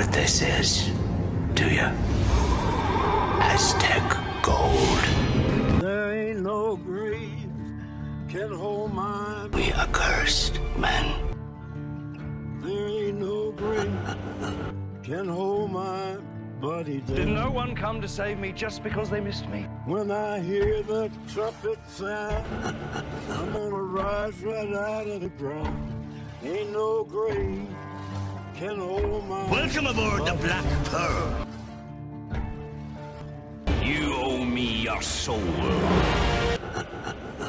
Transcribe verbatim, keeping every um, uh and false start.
what this is, do you? Aztec gold. There ain't no grave can hold my... We accursed men. There ain't no grave can hold my body down. Did no one come to save me just because they missed me? When I hear the trumpet sound, I'm gonna rise right out of the ground. Ain't no grave can hold my... Welcome aboard the Black Pearl. You owe me your soul.